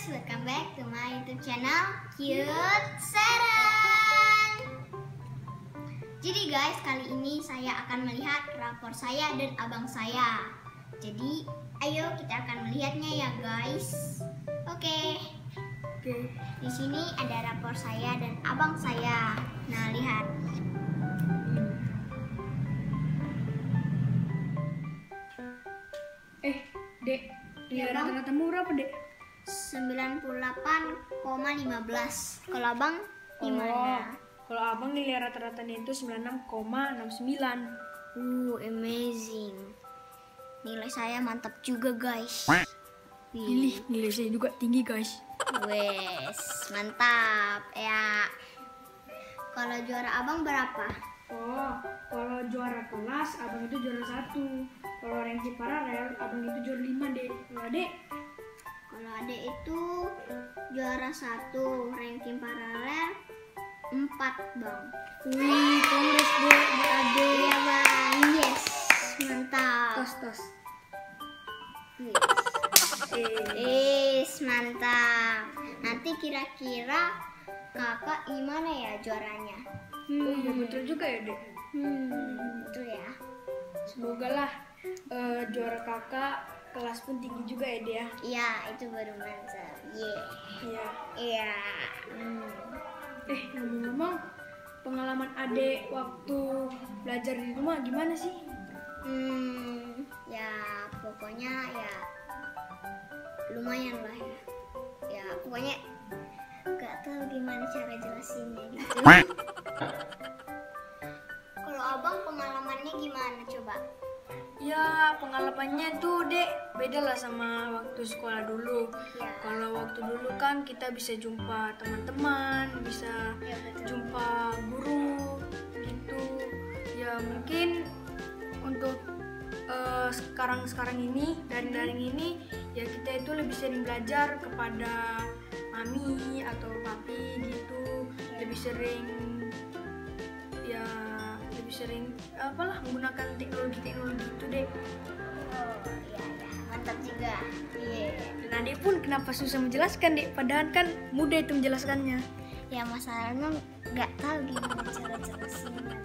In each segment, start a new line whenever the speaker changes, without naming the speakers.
welcome back to my YouTube channel Cute Sharon. Jadi guys, kali ini saya akan melihat rapor saya dan abang saya. Jadi ayo kita akan melihatnya ya guys. Oke. Di sini ada rapor saya dan abang saya. Nah, lihat.
Dek,
Ya, Bang.
rata-rata murah apa, Dek?
98,15. Kalau abang gimana?
Kalau abang nilai rata-ratanya itu 96,69.
Amazing. Nilai saya mantap juga guys.
Nilai saya juga tinggi, guys.
Wes, mantap ya. Kalau juara abang berapa?
Oh, kalau juara kelas, abang itu juara 1. Kalau ranking paralel, abang itu juara 5, Dek. Kalau Adek?
Kalau adek itu juara 1, ranking paralel 4 bang.
Wih, kongres, Dek, buat Adek.
Iya bang, yes, mantap.
Tos.
Yes, mantap. Nanti kira-kira kakak gimana ya juaranya?
Oh iya, betul juga ya, Dek.
Itu ya.
Semoga lah juara kakak kelas pun tinggi juga ya, Dek ya.
Iya, itu baru mantap.
Iya.
Iya.
Ngomong-ngomong, pengalaman Adek waktu belajar di rumah gimana sih?
Ya pokoknya ya lumayan lah ya. Ya pokoknya gak tahu gimana cara jelasinnya gitu. Kalau abang pengalamannya gimana coba?
Ya, pengalamannya tuh, Dek, beda lah sama waktu sekolah dulu.
Ya.
Kalau waktu dulu kan kita bisa jumpa teman-teman, bisa
Ya, betul.
jumpa guru gitu. Ya mungkin untuk sekarang ini daring ini ya kita itu lebih sering belajar kepada mami atau papi gitu, lebih sering apalah menggunakan teknologi itu, Dek.
Oh iya, mantap juga. Iya.
Dan Adek pun kenapa susah menjelaskan, Dek, padahal kan mudah itu menjelaskannya.
Ya masalahnya nggak tahu gimana cara jelasinnya bang.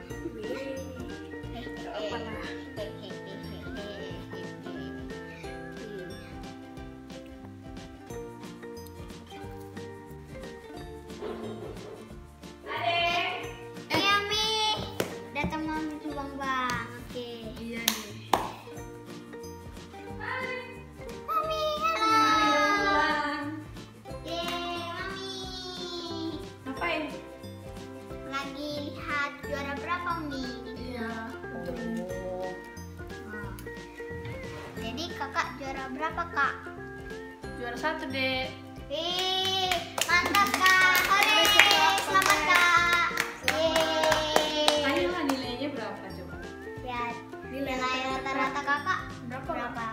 Apalah.
Iya Mi, datang mami tuh bang. Oke.
Iya, Dek.
Mami, halo. Mami.
Ngapain?
Lagi lihat juara berapa Mi?
Iya, betul.
Oh. Jadi kakak juara berapa kak?
Juara 1, Dek.
Mantap kak. Hore, selamat kak.
Ayolah, nilainya berapa coba?
Ya, nilai rata-rata kakak berapa?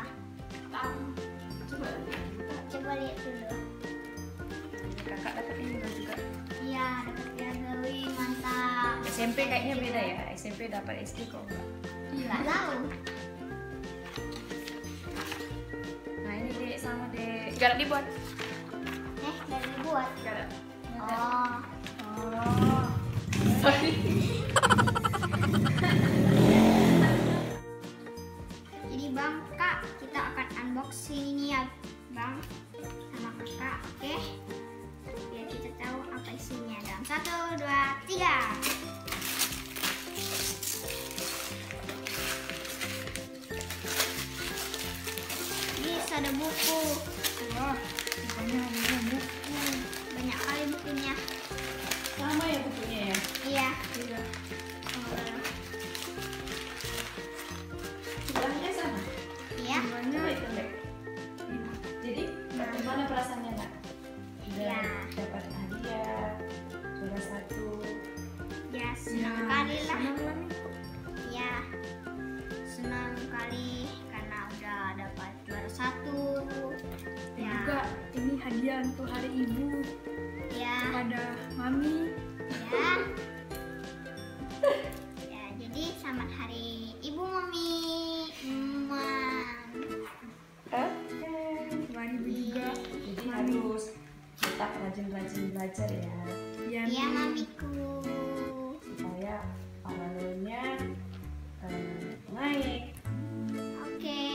Coba lihat dulu.
Kakak dapat ini juga.
Iya, dapat piagam. Wih, mantap.
SMP kayaknya beda ya. SMP dapat SD kok enggak.
Nggak tahu.
Nah ini Dek sama Dek.
Gak dibuat.
Dari dibuat.
Gak.
Oh. Jadi bang, kak, kita akan unboxing ini ya, bang, sama kakak, oke? Biar kita tahu apa isinya. Dalam 1, 2, 3. Ini ada buku.
Wah, banyak buku.
Banyak kali bukunya.
Sama ya bukunya ya.
Iya.
Iya.
Sebelahnya sama.
Iya.
Gimana?
Coba itu Dek. Jadi bagaimana perasaannya Nak? Sudah
Ya.
dapat hadiah juara 1.
Ya, senang kali lah.
Senang lah nih.
Ya, senang kali karena udah dapat juara 1.
Dan
Ya,
juga ini hadiah untuk hari ibu
ya,
kepada mami.
ya. Ya, jadi selamat hari ibu mami.
Hari ibu juga.
Jadi terus tetap rajin-rajin belajar ya,
Iya mamiku.
supaya paralelnya naik.
Oke.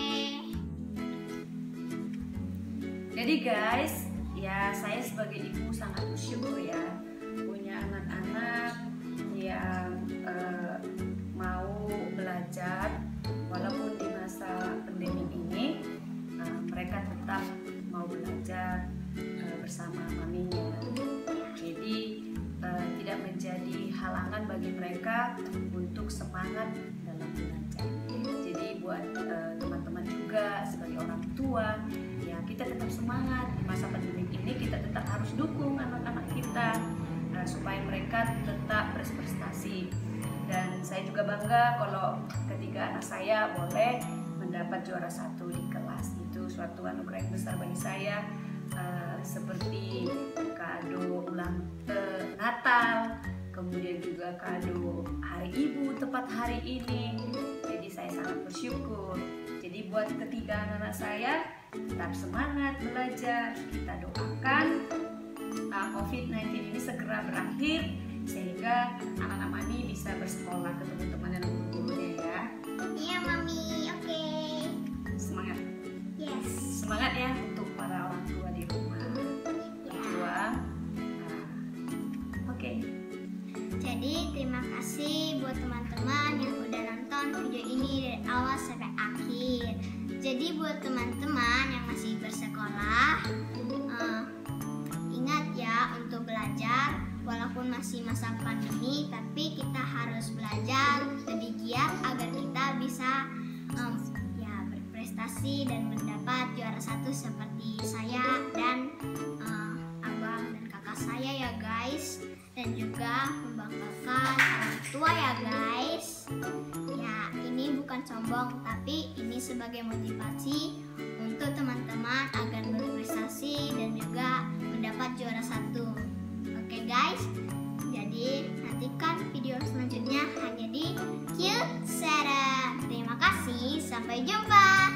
Jadi guys, ya saya sebagai ibu sangat bersyukur ya punya anak-anak yang mau belajar walaupun di masa pandemi ini mereka tetap mau belajar bersama maminya. Jadi tidak menjadi halangan bagi mereka untuk semangat dalam belajar. Jadi buat teman-teman juga sebagai orang tua, ya kita tetap semangat di masa pandemi ini. Kita tetap harus dukung anak-anak kita supaya mereka tetap berprestasi. Dan saya juga bangga kalau ketika anak saya boleh mendapat juara 1 di kelas. Itu suatu anugerah yang besar bagi saya, seperti kado ulang Natal, kemudian juga kado Hari Ibu tepat hari ini. Jadi saya sangat bersyukur. Jadi buat ketiga anak-anak saya tetap semangat belajar. Kita doakan COVID-19 ini segera berakhir sehingga anak-anak mami bisa bersekolah, ketemu teman dan guru-gurunya ya.
Iya mami. Oke.
Semangat,
Yes.
semangat ya untuk para orang tua di rumah. Berjuang. Oke.
Jadi terima kasih buat teman-teman yang udah nonton video ini dari awal sampai akhir. Jadi buat teman-teman yang masih bersekolah, ingat ya untuk belajar walaupun masih masa pandemi, tapi kita harus belajar lebih giat agar kita bisa ya berprestasi dan mendapat juara 1 seperti saya dan abang dan kakak saya ya guys, dan juga membanggakan orang tua ya guys. Ya ini bukan sombong, tapi ini sebagai motivasi untuk teman-teman agar berprestasi dan juga mendapat juara 1. Oke guys, jadi nantikan video selanjutnya hanya di Cute Sarah. Terima kasih, sampai jumpa.